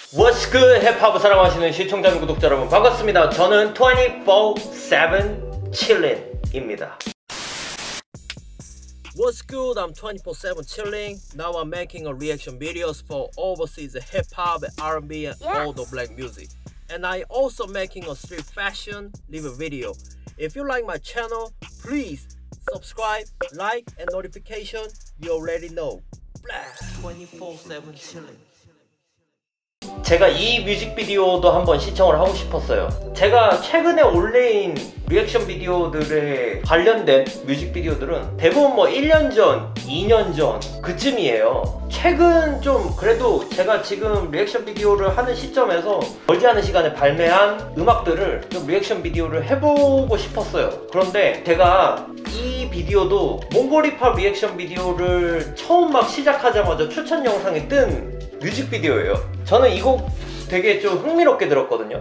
What's good 힙합을 사랑하시는 시청자 및 구독자 여러분 반갑습니다. 저는 24/7 chilling입니다. What's good? I'm 24/7 chilling. Now I'm making a reaction videos for overseas hip hop, R&B and all the black music. And I also making a street fashion review video. If you like my channel, please subscribe, like and notification. You already know. 24/7 chilling. 제가 이 뮤직비디오도 한번 시청을 하고 싶었어요. 제가 최근에 올린 리액션 비디오들에 관련된 뮤직비디오들은 대부분 뭐 1년 전, 2년 전 그쯤이에요. 최근 좀 그래도 제가 지금 리액션 비디오를 하는 시점에서 멀지 않은 시간에 발매한 음악들을 좀 리액션 비디오를 해보고 싶었어요. 그런데 제가 이 비디오도 몽골 힙합 리액션 비디오를 처음 막 시작하자마자 추천 영상에 뜬 뮤직비디오예요. 저는 이 곡 되게 좀 흥미롭게 들었거든요.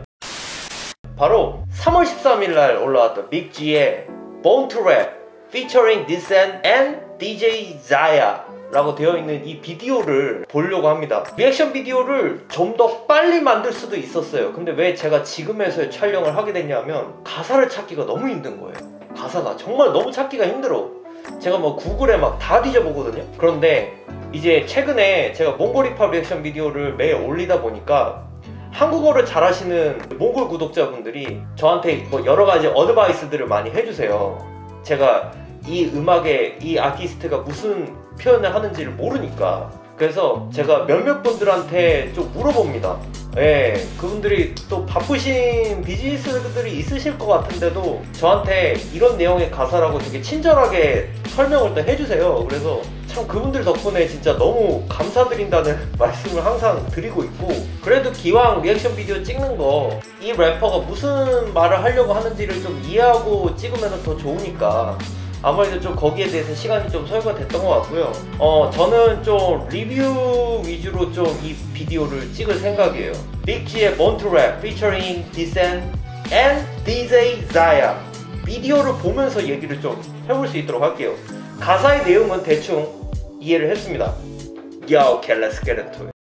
바로 3월 13일 날 올라왔던 빅G의 Born to Rap featuring Disen and DJ Zaya 라고 되어 있는 이 비디오를 보려고 합니다. 리액션 비디오를 좀 더 빨리 만들 수도 있었어요. 근데 왜 제가 지금에서 촬영을 하게 됐냐면 가사를 찾기가 너무 힘든 거예요. 가사가 정말 너무 찾기가 힘들어. 제가 뭐 구글에 막 다 뒤져보거든요. 그런데 이제 최근에 제가 몽골 힙합 리액션 비디오를 매일 올리다 보니까 한국어를 잘하시는 몽골 구독자분들이 저한테 뭐 여러가지 어드바이스들을 많이 해주세요. 제가 이 음악에 이 아티스트가 무슨 표현을 하는지를 모르니까. 그래서 제가 몇몇 분들한테 좀 물어봅니다. 예, 그분들이 또 바쁘신 비즈니스들이 있으실 것 같은데도 저한테 이런 내용의 가사라고 되게 친절하게 설명을 또 해주세요. 그래서 참 그분들 덕분에 진짜 너무 감사드린다는 말씀을 항상 드리고 있고, 그래도 기왕 리액션 비디오 찍는 거 이 래퍼가 무슨 말을 하려고 하는지를 좀 이해하고 찍으면 더 좋으니까 아무래도 좀 거기에 대해서 시간이 좀 소요가 됐던 것 같고요. 저는 좀 리뷰 위주로 좀 이 비디오를 찍을 생각이에요. 빅G의 Born to Rap featuring Disen and DJ Zaya 비디오를 보면서 얘기를 좀 해볼 수 있도록 할게요. 가사의 내용은 대충 이해를 했습니다. Yo, okay, let's get into it.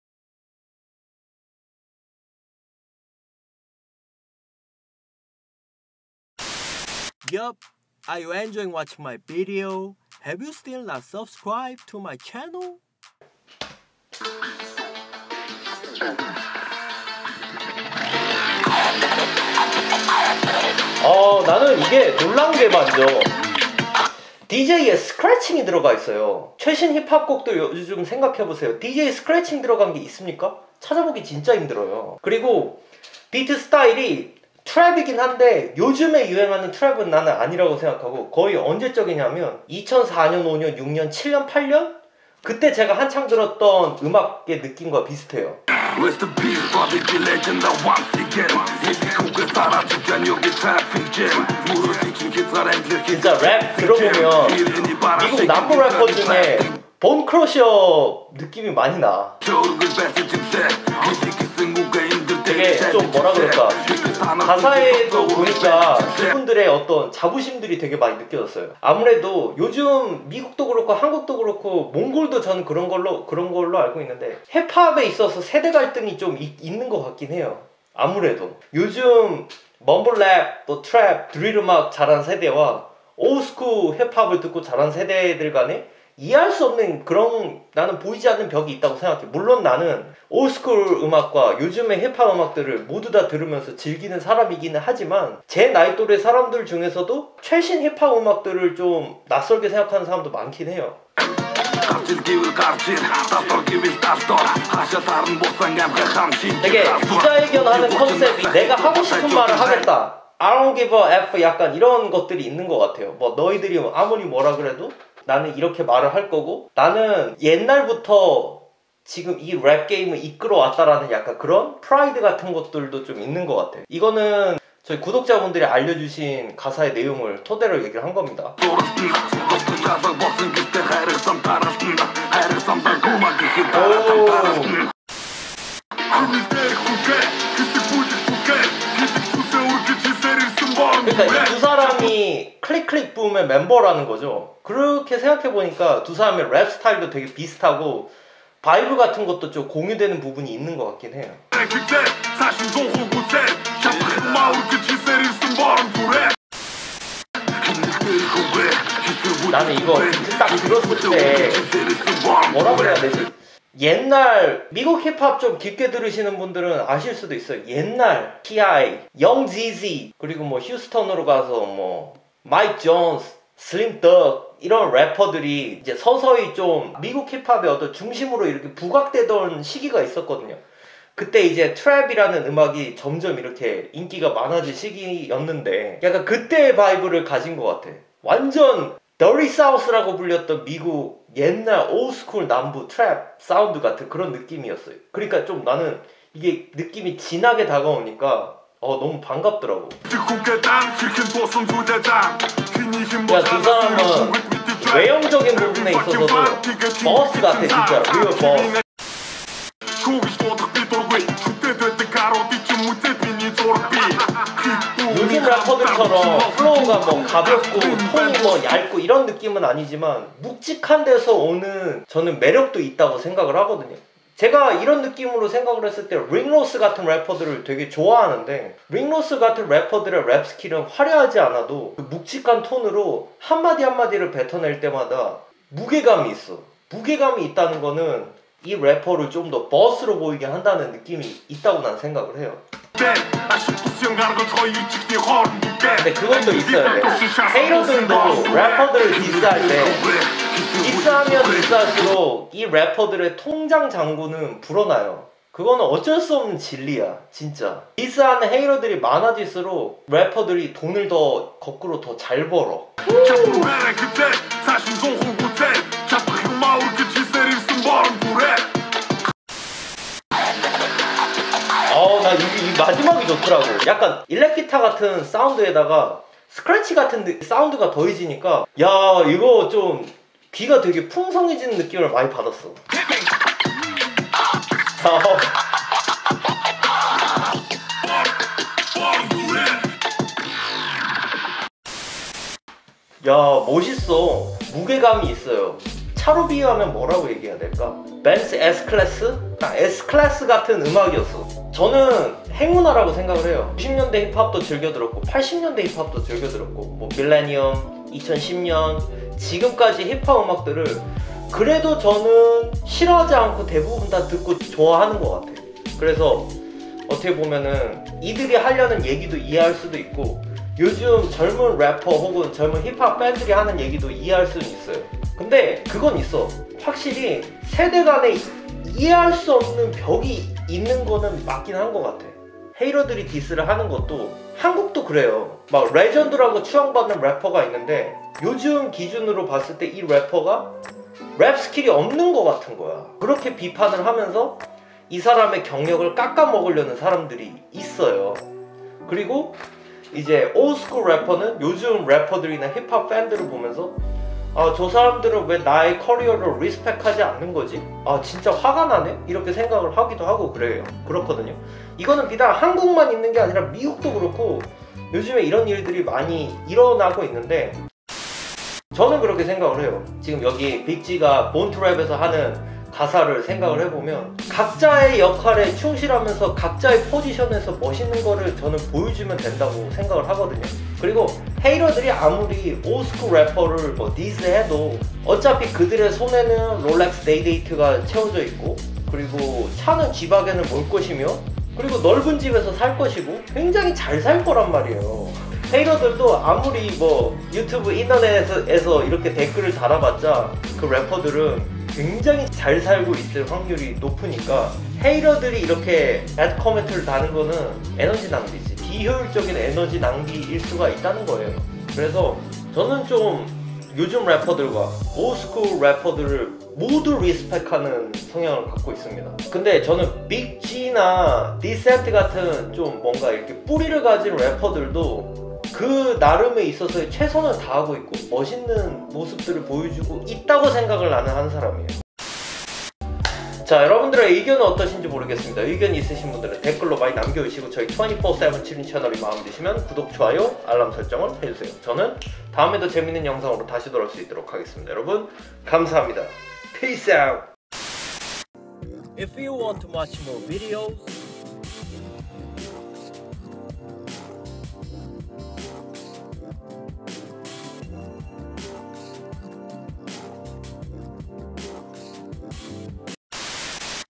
Yup. Are you enjoying watching my video? Have you still not subscribed to my channel? 나는 이게 놀란 게 말이죠. DJ에 스크래칭이 들어가 있어요. 최신 힙합 곡도 요즘 생각해보세요. DJ에 스크래칭 들어간 게 있습니까? 찾아보기 진짜 힘들어요. 그리고 비트 스타일이 트랩이긴 한데 요즘에 유행하는 트랩은 나는 아니라고 생각하고, 거의 언제적이냐면 2004년, 5년, 6년, 7년, 8년? 그때 제가 한창 들었던 음악의 느낌과 비슷해요. 진짜 랩 들어보면 미국 남부 래퍼 중에 본 크러셔 느낌이 많이 나. 되게 좀 뭐라 그럴까, 가사에도 보니까 그분들의 어떤 자부심들이 되게 많이 느껴졌어요. 아무래도 요즘 미국도 그렇고 한국도 그렇고 몽골도 저는 그런 걸로 알고 있는데 힙합에 있어서 세대 갈등이 좀 있는 것 같긴 해요. 아무래도 요즘 멈블랩, 또 트랩, 드릴 음악 잘한 세대와 올드스쿨 힙합을 듣고 자란 세대들 간에 이해할 수 없는 그런, 나는 보이지 않는 벽이 있다고 생각해. 물론 나는 올드스쿨 음악과 요즘의 힙합 음악들을 모두 다 들으면서 즐기는 사람이기는 하지만 제 나이 또래 사람들 중에서도 최신 힙합 음악들을 좀 낯설게 생각하는 사람도 많긴 해요. 되게 기자회견하는 컨셉이 내가 하고 싶은 말을 하겠다, I don't give a F, 약간 이런 것들이 있는 것 같아요. 뭐 너희들이 아무리 뭐라 그래도 나는 이렇게 말을 할 거고, 나는 옛날부터 지금 이 랩 게임을 이끌어왔다라는 약간 그런 프라이드 같은 것들도 좀 있는 것 같아요. 이거는 저희 구독자분들이 알려주신 가사의 내용을 토대로 얘기를 한 겁니다. 그러니까 이 두 사람이 클릭 붐의 멤버라는 거죠. 그렇게 생각해보니까 두 사람의 랩 스타일도 되게 비슷하고 바이브 같은 것도 좀 공유되는 부분이 있는 것 같긴 해요. 나는 이거 딱 들었을 때 뭐라 그래야 되지? 옛날 미국 힙합 좀 깊게 들으시는 분들은 아실 수도 있어요. 옛날 T.I, 영지지, 그리고 뭐 휴스턴으로 가서 뭐 마이크 존스, 슬림 덕 이런 래퍼들이 이제 서서히 좀 미국 힙합의 어떤 중심으로 이렇게 부각되던 시기가 있었거든요. 그때 이제 트랩이라는 음악이 점점 이렇게 인기가 많아진 시기였는데 약간 그때의 바이브를 가진 것 같아. 완전 더리 사우스라고 불렸던 미국 옛날 올스쿨 남부 트랩 사운드 같은 그런 느낌이었어요. 그러니까 좀 나는 이게 느낌이 진하게 다가오니까 너무 반갑더라고. 야, 두 사람은 외형적인 부분에 있어서도 버스 같아, 진짜. 리얼 버스. 요즘 래퍼들처럼 플로우가 뭐 가볍고 톤이 뭐 얇고 이런 느낌은 아니지만 묵직한 데서 오는 저는 매력도 있다고 생각을 하거든요. 제가 이런 느낌으로 생각을 했을 때 링로스 같은 래퍼들을 되게 좋아하는데, 링로스 같은 래퍼들의 랩 스킬은 화려하지 않아도 그 묵직한 톤으로 한마디 한마디를 뱉어낼 때마다 무게감이 있어. 무게감이 있다는 거는 이 래퍼를 좀 더 버스로 보이게 한다는 느낌이 있다고 난 생각을 해요. 근데 그것도 있어야 돼. 헤이러들도 래퍼들을 디스할 때 디스하면 디스할수록 이 래퍼들의 통장 잔고는 불어나요. 그거는 어쩔 수 없는 진리야, 진짜. 디스하는 헤이러들이 많아질수록 래퍼들이 돈을 더 거꾸로 더 잘 벌어. 나 이 마지막이 좋더라고. 약간 일렉기타 같은 사운드에다가 스크래치 같은 사운드가 더해지니까 야, 이거 좀 귀가 되게 풍성해지는 느낌을 많이 받았어. 야, 멋있어. 무게감이 있어요. 차로 비유하면 뭐라고 얘기해야 될까? 벤츠 S클래스? S클래스 같은 음악이었어. 저는 행운아라고 생각을 해요. 90년대 힙합도 즐겨 들었고 80년대 힙합도 즐겨 들었고 뭐 밀레니엄, 2010년 지금까지 힙합 음악들을 그래도 저는 싫어하지 않고 대부분 다 듣고 좋아하는 것 같아요. 그래서 어떻게 보면은 이들이 하려는 얘기도 이해할 수도 있고 요즘 젊은 래퍼 혹은 젊은 힙합 밴들이 하는 얘기도 이해할 수는 있어요. 근데 그건 있어. 확실히 세대 간에 이해할 수 없는 벽이 있는 거는 맞긴 한 것 같아. 헤이러들이 디스를 하는 것도 한국도 그래요. 막 레전드라고 추앙받는 래퍼가 있는데 요즘 기준으로 봤을 때 이 래퍼가 랩 스킬이 없는 것 같은 거야. 그렇게 비판을 하면서 이 사람의 경력을 깎아먹으려는 사람들이 있어요. 그리고 이제 올스쿨 래퍼는 요즘 래퍼들이나 힙합 팬들을 보면서 저 사람들은 왜 나의 커리어를 리스펙하지 않는 거지? 진짜 화가 나네? 이렇게 생각을 하기도 하고 그렇거든요. 이거는 비단 한국만 있는 게 아니라 미국도 그렇고 요즘에 이런 일들이 많이 일어나고 있는데 저는 그렇게 생각을 해요. 지금 여기 빅지가 본투랩에서 하는 가사를 생각을 해보면 각자의 역할에 충실하면서 각자의 포지션에서 멋있는 거를 저는 보여주면 된다고 생각을 하거든요. 그리고 헤이러들이 아무리 올스쿨 래퍼를 뭐 디스해도 어차피 그들의 손에는 롤렉스 데이데이트가 채워져 있고 그리고 차는 G박에는 몰 것이며 그리고 넓은 집에서 살 것이고 굉장히 잘 살 거란 말이에요. 헤이러들도 아무리 뭐 유튜브 인터넷에서 이렇게 댓글을 달아봤자 그 래퍼들은 굉장히 잘 살고 있을 확률이 높으니까 헤이러들이 이렇게 애드 코멘트를 다는 거는 에너지 낭비지. 비효율적인 에너지 낭비일 수가 있다는 거예요. 그래서 저는 좀 요즘 래퍼들과 올스쿨 래퍼들을 모두 리스펙하는 성향을 갖고 있습니다. 근데 저는 빅지나 디센트 같은 좀 뭔가 이렇게 뿌리를 가진 래퍼들도 그 나름에 있어서의 최선을 다하고 있고 멋있는 모습들을 보여주고 있다고 생각을 나는 한 사람이에요. 자, 여러분들의 의견은 어떠신지 모르겠습니다. 의견이 있으신 분들은 댓글로 많이 남겨주시고 저희 24/7 칠린 채널이 마음에 드시면 구독, 좋아요, 알람 설정을 해주세요. 저는 다음에도 재밌는 영상으로 다시 돌아올 수 있도록 하겠습니다. 여러분 감사합니다. Peace out. If you want to watch more videos,